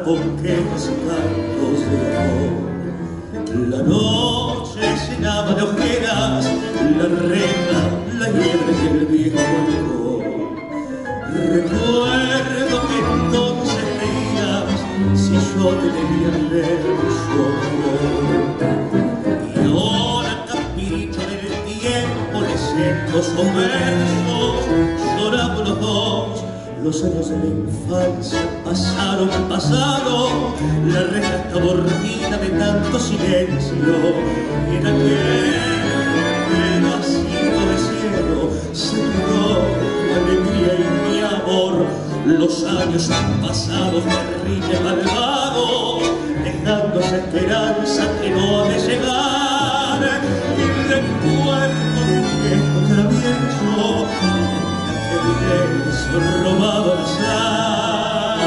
con quejas y cantos de amor. La noche llenaba de ojeras la reja, la liebre y el viejo balcón. Recuerdo que entonces veías si yo te debía ver su amor. Y ahora capricho del tiempo leyendo sus versos lloramos los dos. Los años de la infancia pasaron, la reja está dormida de tanto silencio, y en aquel pedacito de cielo se quedó mi alegría y mi amor. Los años han pasado, terribles, malvados, dejando esa esperanza que no ha de llegar, y recuerdo que esto travieso el beso robado al azar.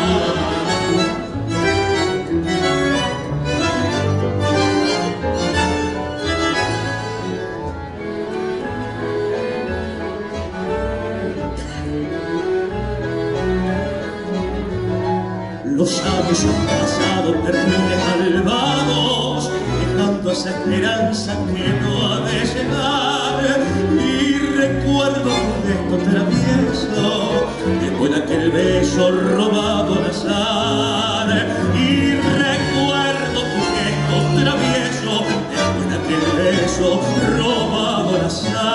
Los años han pasado, terribles, malvados, dejando esa esperanza que no ha de llegar, y recuerdo un gesto travieso, después de aquel beso robado al azar. Y recuerdo tu gesto travieso, después de aquel beso robado al azar.